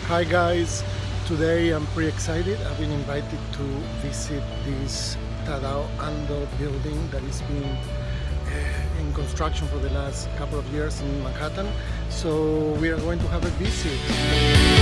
Hi guys, today I'm pretty excited. I've been invited to visit this Tadao Ando building that is being in construction for the last couple of years in Manhattan. So we are going to have a visit.